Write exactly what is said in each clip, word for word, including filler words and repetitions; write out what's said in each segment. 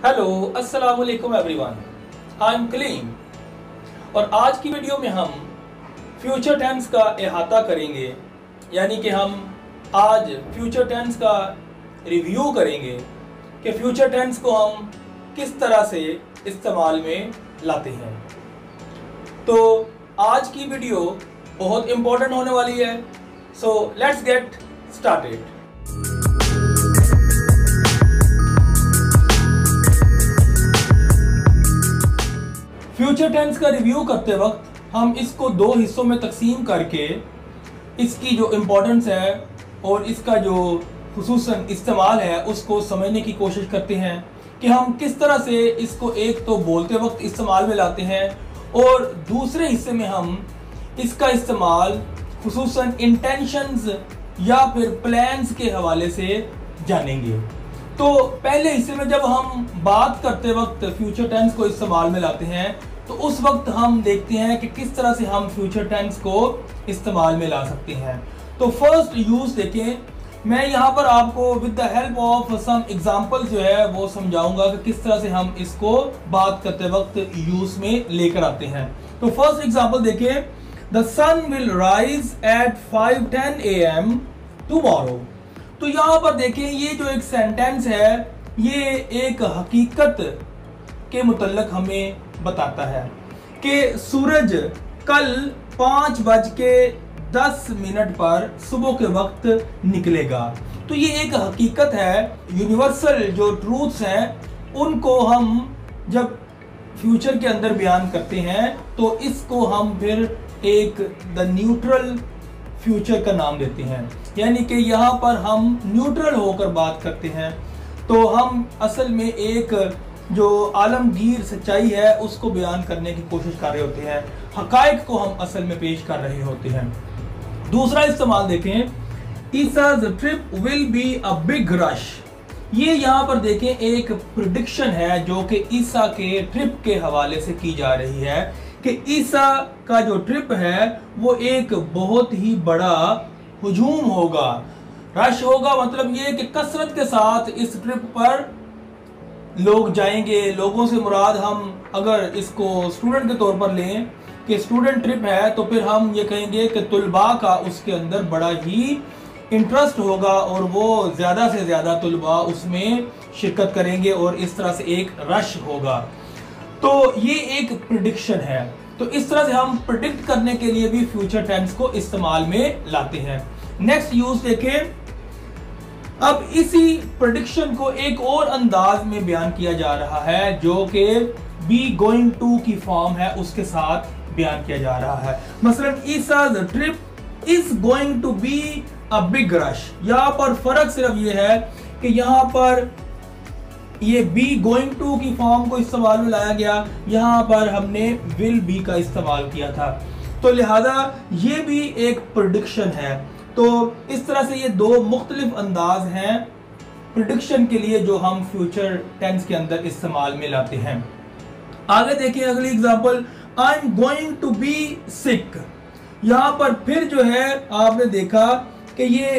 Hello अस्सलाम वालेकुम everyone, I am Kaleem और आज की वीडियो में हम फ्यूचर टेंस का अहाता करेंगे। यानी कि हम आज फ्यूचर टेंस का रिव्यू करेंगे कि फ्यूचर टेंस को हम किस तरह से इस्तेमाल में लाते हैं। तो आज की वीडियो बहुत इम्पोर्टेंट होने वाली है, so let's get started. Future tense का रिव्यू करते वक्त हम इसको दो हिस्सों में तकसीम करके इसकी जो इम्पोर्टेंस है और इसका जो खुसूसन इस्तेमाल है उसको समझने की कोशिश करते हैं कि हम किस तरह से इसको एक तो बोलते वक्त इस्तेमाल में लाते हैं और दूसरे हिस्से में हम इसका इस्तेमाल खुसूसन इंटेंशंस या फिर प्लान्स के हवाले से जानेंगे। तो पहले हिस्से में जब हम बात करते वक्त फ्यूचर टेंस को इस्तेमाल में लाते हैं तो उस वक्त हम देखते हैं कि किस तरह से हम फ्यूचर टेंस को इस्तेमाल में ला सकते हैं। तो फर्स्ट यूज देखें, मैं यहाँ पर आपको with the help of some examples जो है वो समझाऊंगा कि किस तरह से हम इसको बात करते वक्त यूज में लेकर आते हैं। तो फर्स्ट एग्जांपल देखिए, the sun will rise at five ten A M tomorrow. तो यहाँ पर देखें, ये जो एक सेंटेंस है ये एक हकीकत के मुतल्लक हमें बताता है कि सूरज कल पाँच बज के दस मिनट पर सुबह के वक्त निकलेगा। तो ये एक हकीकत है, यूनिवर्सल जो ट्रूथ्स हैं उनको हम जब फ्यूचर के अंदर बयान करते हैं तो इसको हम फिर एक द न्यूट्रल फ्यूचर का नाम देते हैं। यानी कि यहाँ पर हम न्यूट्रल होकर बात करते हैं, तो हम असल में एक जो आलमगीर सच्चाई है उसको बयान करने की कोशिश कर रहे होते हैं, हकायक को हम असल में पेश कर रहे होते हैं। दूसरा इस्तेमाल देखें, Isa's trip will be a big rush. ये यहाँ पर देखें एक प्रिडिक्शन है जो कि ईसा के ट्रिप के हवाले से की जा रही है कि ईसा का जो ट्रिप है वो एक बहुत ही बड़ा हुजूम होगा, रश होगा। मतलब ये कि कसरत के साथ इस ट्रिप पर लोग जाएंगे। लोगों से मुराद हम अगर इसको स्टूडेंट के तौर पर लें कि स्टूडेंट ट्रिप है तो फिर हम ये कहेंगे कि तुलबा का उसके अंदर बड़ा ही इंटरेस्ट होगा और वो ज़्यादा से ज़्यादा तुलबा उसमें शिरकत करेंगे और इस तरह से एक रश होगा। तो ये एक प्रिडिक्शन है। तो इस तरह से हम प्रिडिक्ट करने के लिए भी फ्यूचर टेंस को इस्तेमाल में लाते हैं। नेक्स्ट यूज देखें, अब इसी प्रेडिक्शन को एक और अंदाज में बयान किया जा रहा है जो कि बी गोइंग टू की फॉर्म है उसके साथ बयान किया जा रहा है। मसलन Isa's trip is going to be a big rush. यहाँ पर फर्क सिर्फ ये है कि यहाँ पर ये बी गोइंग टू की फॉर्म को इस्तेमाल में लाया गया, यहाँ पर हमने विल बी का इस्तेमाल किया था। तो लिहाजा ये भी एक प्रेडिक्शन है। तो इस तरह से ये दो मुख्तलिफ अंदाज हैं प्रेडिक्शन के लिए जो हम फ्यूचर टेंस के अंदर इस्तेमाल में लाते हैं। आगे देखिए अगली example, I am going to be sick. यहाँ पर फिर जो है आपने देखा कि ये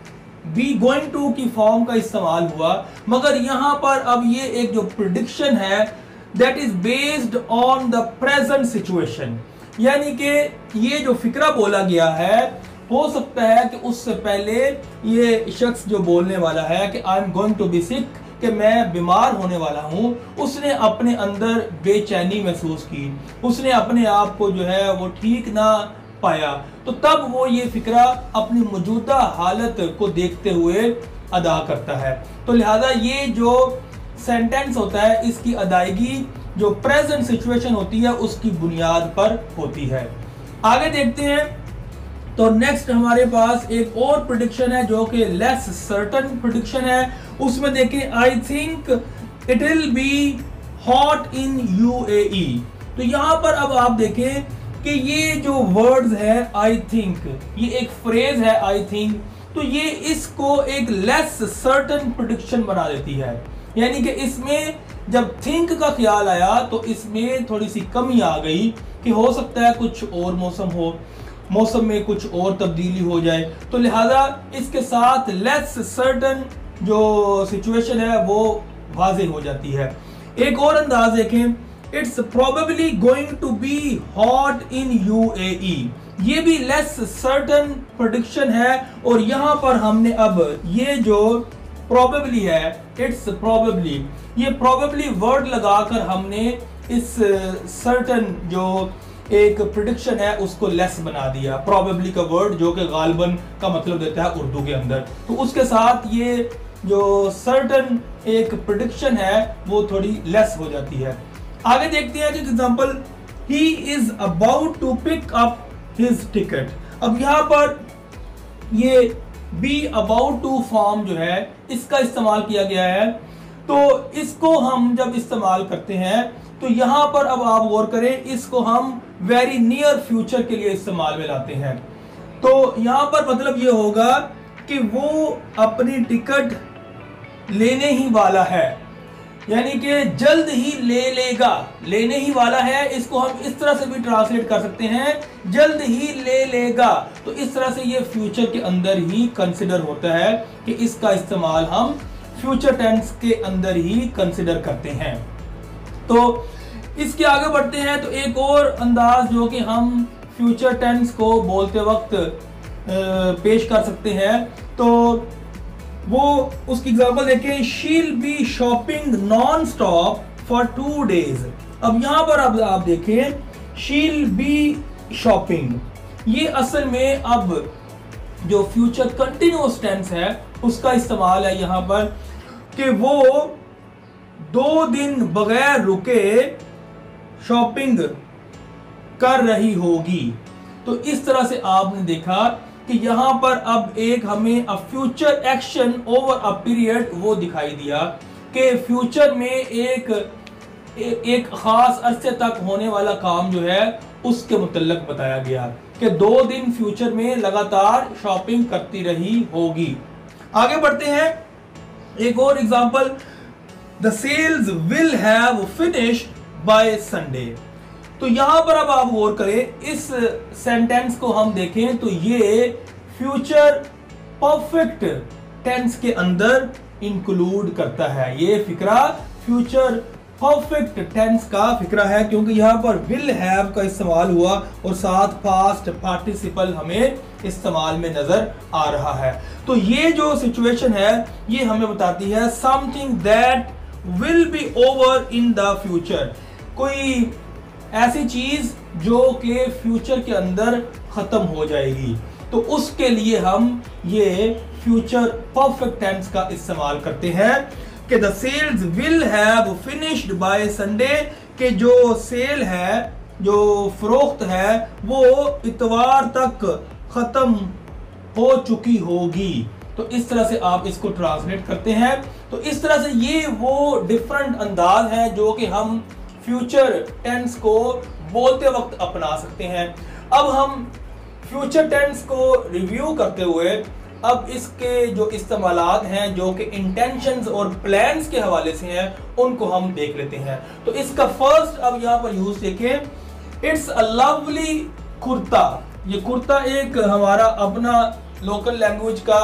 बी गोइंग टू की फॉर्म का इस्तेमाल हुआ, मगर यहाँ पर अब ये एक जो प्रेडिक्शन है that is based on the present situation. यानी कि ये जो फिक्रा बोला गया है हो सकता है कि उससे पहले ये शख्स जो बोलने वाला है कि I am going to be sick, कि मैं बीमार होने वाला हूँ, उसने अपने अंदर बेचैनी महसूस की, उसने अपने आप को जो है वो ठीक ना पाया, तो तब वो ये फिक्रा अपनी मौजूदा हालत को देखते हुए अदा करता है। तो लिहाजा ये जो सेंटेंस होता है इसकी अदायगी जो प्रेजेंट सिचुएशन होती है उसकी बुनियाद पर होती है। आगे देखते हैं, तो नेक्स्ट हमारे पास एक और प्रेडिक्शन है जो कि लेस सर्टन प्रेडिक्शन है। उसमें देखें, I think it will be hot in UAE. तो यहाँ पर अब आप देखें कि ये जो वर्ड्स है आई थिंक, ये एक फ्रेज है आई थिंक, तो ये इसको एक लेस सर्टन प्रेडिक्शन बना देती है। यानी कि इसमें जब थिंक का ख्याल आया तो इसमें थोड़ी सी कमी आ गई कि हो सकता है कुछ और मौसम हो, मौसम में कुछ और तब्दीली हो जाए। तो लिहाजा इसके साथ लेस सर्टन जो सिचुएशन है वो वाज़ेह हो जाती है। एक और अंदाज देखें, it's probably going to be hot in UAE. ये भी लेस सर्टन प्रेडिक्शन है, और यहां पर हमने अब ये जो प्रोबेबली है, इट्स प्रोबेबली, ये प्रोबेबली वर्ड लगाकर हमने इस सर्टन जो एक प्रेडिक्शन है उसको लेस बना दिया। प्रोबेबली का वर्ड जो कि गालिबन का मतलब देता है उर्दू के अंदर, तो उसके साथ ये जो सर्टन एक प्रेडिक्शन है वो थोड़ी लेस हो जाती है। आगे देखते हैं कि example, he is about to pick up his ticket. अब यहां पर ये बी अबाउट टू फॉर्म जो है इसका इस्तेमाल किया गया है, तो इसको हम जब इस्तेमाल करते हैं तो यहां पर अब आप गौर करें, इसको हम वेरी नियर फ्यूचर के लिए इस्तेमाल में लाते हैं। तो यहां पर मतलब ये होगा कि वो अपनी टिकट लेने ही वाला है, यानी कि जल्द ही ले लेगा। लेने ही वाला है, इसको हम इस तरह से भी ट्रांसलेट कर सकते हैं, जल्द ही ले लेगा। तो इस तरह से ये फ्यूचर के अंदर ही कंसिडर होता है कि इसका इस्तेमाल हम फ्यूचर टेंस के अंदर ही कंसिडर करते हैं। तो इसके आगे बढ़ते हैं, तो एक और अंदाज जो कि हम फ्यूचर टेंस को बोलते वक्त पेश कर सकते हैं, तो वो उसकी एग्जांपल देखें, she'll be shopping non stop for two days. अब यहां पर अब आप देखें, शील बी शॉपिंग, ये असल में अब जो फ्यूचर कंटिन्यूअस टेंस है उसका इस्तेमाल है यहां पर, कि वो दो दिन बगैर रुके शॉपिंग कर रही होगी। तो इस तरह से आपने देखा कि यहां पर अब एक हमें a future action over a period वो दिखाई दिया कि फ्यूचर में एक ए, एक खास अरसे तक होने वाला काम जो है उसके मुतल्लक बताया गया कि दो दिन फ्यूचर में लगातार शॉपिंग करती रही होगी। आगे बढ़ते हैं, एक और example, the sales will have finished by Sunday. तो यहां पर अब आप गौर करें, इस सेंटेंस को हम देखें तो ये फ्यूचर परफेक्ट टेंस के अंदर इंक्लूड करता है। ये फिक्रा फ्यूचर परफेक्ट टेंस का फिक्रा है, क्योंकि यहां पर विल हैव का इस्तेमाल हुआ और साथ पास्ट पार्टिसिपल हमें इस्तेमाल में नजर आ रहा है। तो ये जो सिचुएशन है ये हमें बताती है something that will be over in the future, कोई ऐसी चीज जो कि फ्यूचर के अंदर खत्म हो जाएगी। तो उसके लिए हम ये फ्यूचर परफेक्ट टेंस का इस्तेमाल करते हैं कि the sales will have finished by Sunday, के जो सेल है, जो फरोख्त है, वो इतवार तक खत्म हो चुकी होगी। तो इस तरह से आप इसको ट्रांसलेट करते हैं। तो इस तरह से ये वो डिफरेंट अंदाज है जो कि हम फ्यूचर टेंस को बोलते वक्त अपना सकते हैं। अब हम फ्यूचर टेंस को रिव्यू करते हुए अब इसके जो इस्तेमालात हैं जो कि इंटेंशंस और प्लान्स के हवाले से हैं उनको हम देख लेते हैं। तो इसका फर्स्ट अब यहाँ पर यूज देखें, इट्स अ लवली कुर्ता। ये कुर्ता एक हमारा अपना लोकल लैंग्वेज का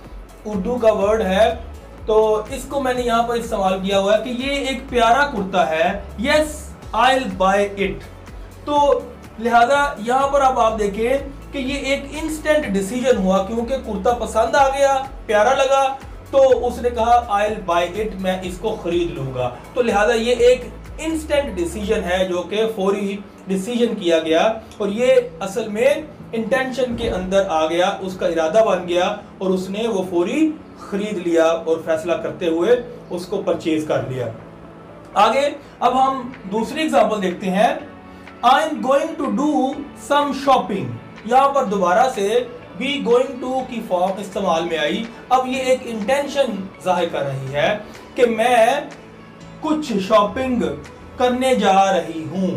उर्दू का वर्ड है, तो इसको मैंने यहाँ पर इस्तेमाल किया हुआ है कि ये एक प्यारा कुर्ता है। Yes I will buy it. तो लिहाजा यहाँ पर अब आप देखें कि ये एक इंस्टेंट डिसीजन हुआ, क्योंकि कुर्ता पसंद आ गया, प्यारा लगा, तो उसने कहा आई विल बाय इट, मैं इसको खरीद लूंगा। तो लिहाजा ये एक इंस्टेंट डिसीजन है जो कि फौरी डिसीजन किया गया, और ये असल में इंटेंशन के अंदर आ गया, उसका इरादा बन गया और उसने वो फौरी खरीद लिया और फैसला करते हुए उसको परचेज कर लिया। आगे अब हम दूसरी एग्जांपल देखते हैं, I am going to do some shopping. यहां पर दोबारा से बी गोइंग टू की फॉर्म इस्तेमाल में आई। अब ये एक इंटेंशन जाहिर कर रही है कि मैं कुछ शॉपिंग करने जा रही हूं,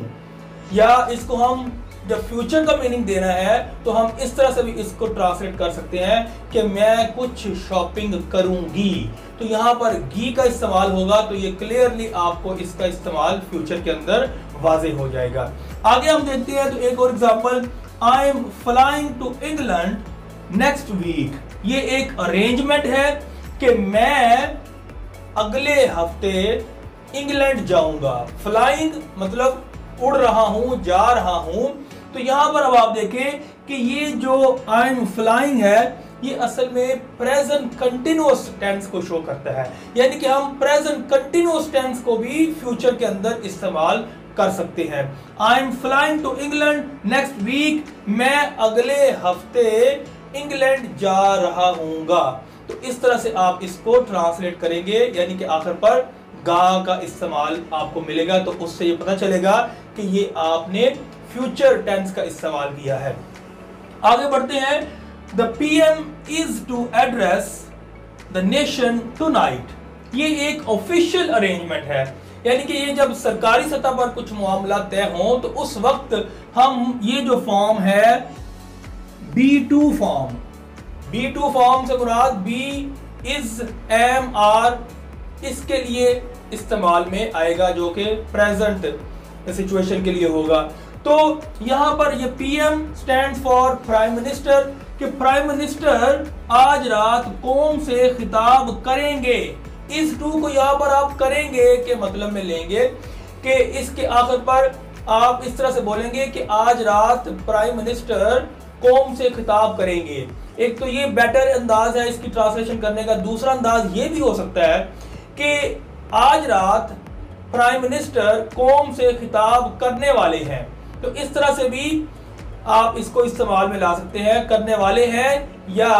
या इसको हम जब फ्यूचर का मीनिंग देना है तो हम इस तरह से भी इसको ट्रांसलेट कर सकते हैं कि मैं कुछ शॉपिंग करूंगी। तो यहाँ पर गी का इस्तेमाल होगा, तो ये क्लियरली आपको इसका इस्तेमाल फ्यूचर के अंदर वाज़ेह हो जाएगा। आगे हम देखते हैं, तो एक और example, I am flying to England next week. ये एक अरेंजमेंट है कि मैं अगले हफ्ते इंग्लैंड जाऊंगा। फ्लाइंग मतलब उड़ रहा हूं, जा रहा हूं। तो यहां पर अब आप देखें कि ये जो आई एम फ्लाइंग है ये असल में प्रेजेंट कंटिन्यूअस टेंस को शो करता है, यानी कि हम प्रेजेंट कंटिन्यूअस टेंस को भी फ्यूचर के अंदर इस्तेमाल कर सकते हैं। I am flying to England next week, मैं अगले हफ्ते इंग्लैंड जा रहा हूंगा। तो इस तरह से आप इसको ट्रांसलेट करेंगे, यानी कि आखिर पर गा का इस्तेमाल आपको मिलेगा। तो उससे ये पता चलेगा कि ये आपने फ्यूचर टेंस का इस्तेमाल किया है। आगे बढ़ते हैं। The PM is to address the nation tonight. ये एक ऑफिशियल अरेंजमेंट है, यानी कि ये जब सरकारी सतह पर कुछ मामला तय हो तो उस वक्त हम ये जो फॉर्म है be to form, be to form से मुराद बी इज एम आर, इसके लिए इस्तेमाल में आएगा जो कि प्रेजेंट सिचुएशन के लिए होगा। तो यहां पर ये PM stand for prime minister, कि प्राइम मिनिस्टर आज रात कौम से खिताब करेंगे। इस टू को यहां पर आप करेंगे के मतलब में लेंगे कि इसके आखिर पर आप इस तरह से बोलेंगे कि आज रात प्राइम मिनिस्टर कौम से खिताब करेंगे। एक तो ये बेटर अंदाज है इसकी ट्रांसलेशन करने का। दूसरा अंदाज ये भी हो सकता है कि आज रात प्राइम मिनिस्टर कौम से खिताब करने वाले हैं। तो इस तरह से भी आप इसको इस्तेमाल में ला सकते हैं, करने वाले हैं या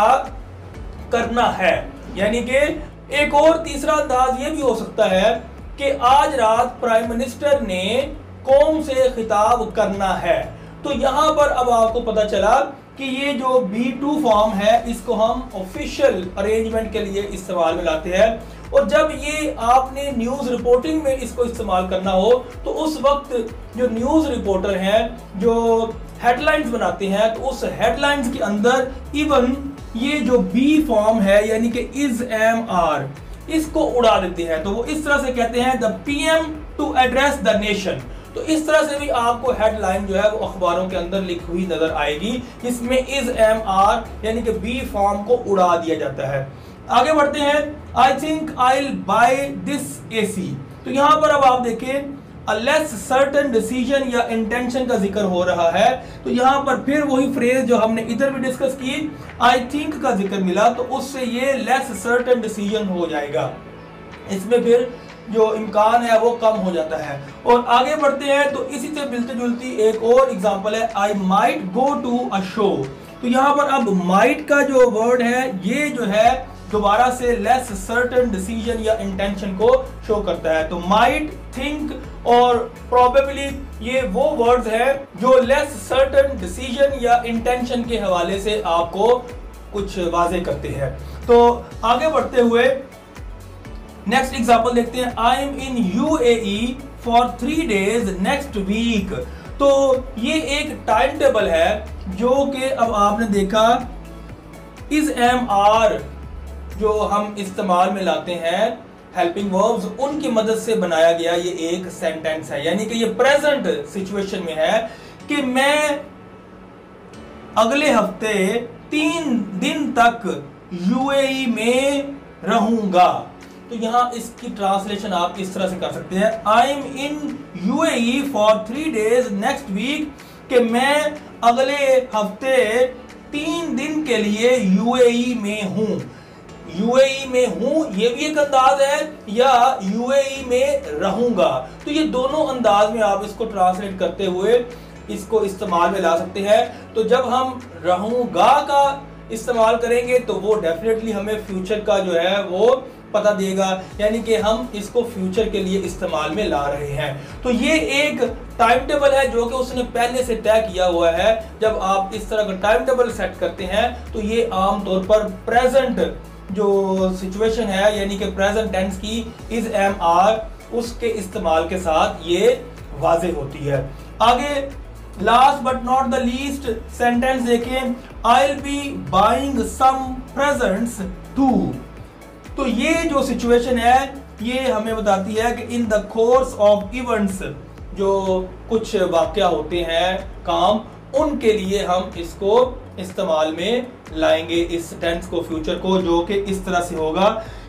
करना है। यानी कि एक और तीसरा अंदाज ये भी हो सकता है कि आज रात प्राइम मिनिस्टर ने कौम से खिताब करना है। तो यहां पर अब आपको पता चला कि ये जो बी टू फॉर्म है इसको हम ऑफिशियल अरेंजमेंट के लिए इस्तेमाल में लाते हैं। और जब ये आपने न्यूज रिपोर्टिंग में इसको इस्तेमाल करना हो तो उस वक्त जो न्यूज रिपोर्टर हैं जो हेडलाइंस बनाते हैं तो उस हेडलाइंस के अंदर इवन ये जो बी फॉर्म है यानी कि इज एम आर इसको उड़ा देते हैं। तो वो इस तरह से कहते हैं the PM to address the nation. तो इस तरह से भी आपको हेडलाइन जो है वो अखबारों के अंदर लिखी हुई नजर आएगी, जिसमें इज एम आर यानी कि बी फॉर्म को उड़ा दिया जाता है। आगे बढ़ते हैं। I think I will buy this AC. तो यहां पर अब आप देखें अनलेस सर्टेन डिसीजन या इंटेंशन का जिक्र हो रहा है। तो यहां पर फिर वही फ्रेज जो हमने इधर भी डिस्कस की, आई थिंक का जिक्र मिला तो उससे ये लेस सर्टेन डिसीजन हो जाएगा। इसमें फिर जो इम्कान है वो कम हो जाता है। और आगे बढ़ते हैं तो इसी से मिलती जुलती एक और एग्जांपल है I might go to a show. तो यहाँ पर अब माइट का जो वर्ड है ये जो है दोबारा से लेस सर्टेन डिसीजन या इंटेंशन को शो करता है। तो माइट, थिंक और प्रोबेबली ये वो वर्ड्स हैं जो लेस सर्टेन डिसीजन या इंटेंशन के हवाले से आपको कुछ वाजे करते हैं। तो आगे बढ़ते हुए नेक्स्ट एग्जांपल देखते हैं। I am in UAE for three days next week. तो ये एक टाइम टेबल है जो कि अब आपने देखा इज एम आर जो हम इस्तेमाल में लाते हैं हेल्पिंग वर्ब्स, उनकी मदद से बनाया गया ये एक सेंटेंस है। यानी कि ये प्रेजेंट सिचुएशन में है कि मैं अगले हफ्ते तीन दिन तक यूएई में रहूंगा। तो यहां इसकी ट्रांसलेशन आप इस तरह से कर सकते हैं I am in UAE for three days next week, कि मैं अगले हफ्ते तीन दिन के लिए यूएई में हूं। यूएई में हूं ये भी एक अंदाज है या यूएई में रहूंगा। तो ये दोनों अंदाज में आप इसको ट्रांसलेट करते हुए इसको इस्तेमाल में ला सकते हैं। तो जब हम रहूंगा का इस्तेमाल करेंगे तो वो डेफिनेटली हमें फ्यूचर का जो है वो पता देगा, यानी कि हम इसको फ्यूचर के लिए इस्तेमाल में ला रहे हैं। तो ये एक टाइम टेबल है जो कि उसने पहले से तय किया हुआ है। जब आप इस तरह का टाइम टेबल सेट करते हैं तो ये आमतौर पर प्रेजेंट जो सिचुएशन है यानी कि प्रेजेंट टेंस की इज एम आर उसके इस्तेमाल के साथ ये वाजे होती है। आगे last but not the least sentence देखें, I will be buying some presents too. तो ये जो सिचुएशन है ये हमें बताती है कि in the course of events जो कुछ वाकया होते हैं काम, उनके लिए हम इसको इस्तेमाल में लाएंगे इस टेंस को, फ्यूचर को, जो कि इस तरह से होगा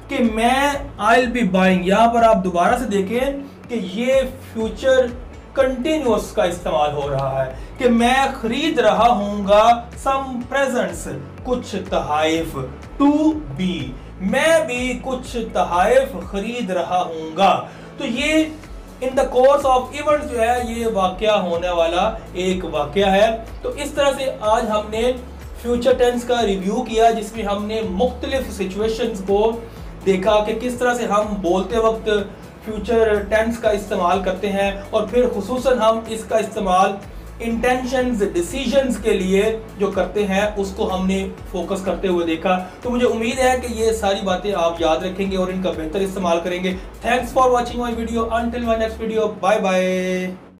कि मैं आई विल बी बाइंग, यहां पर आप दोबारा से देखें कि ये फ्यूचर कंटिन्यूअस का इस्तेमाल हो रहा है कि मैं खरीद रहा हूंगा सम प्रेजेंट्स, कुछ तहाइफ, टू बी, मैं भी कुछ तहाइफ खरीद रहा हूंगा। तो ये in the course of event जो है ये वाकया होने वाला एक वाकया है। तो इस तरह से आज हमने फ्यूचर टेंस का रिव्यू किया जिसमें हमने मुख्तलिफ सिचुएशंस को देखा कि किस तरह से हम बोलते वक्त फ्यूचर टेंस का इस्तेमाल करते हैं और फिर खुसूसन हम इसका इस्तेमाल इंटेंशंस, डिसीजंस के लिए जो करते हैं उसको हमने फोकस करते हुए देखा। तो मुझे उम्मीद है कि ये सारी बातें आप याद रखेंगे और इनका बेहतर इस्तेमाल करेंगे। Thanks for watching my video, until my next video, bye bye.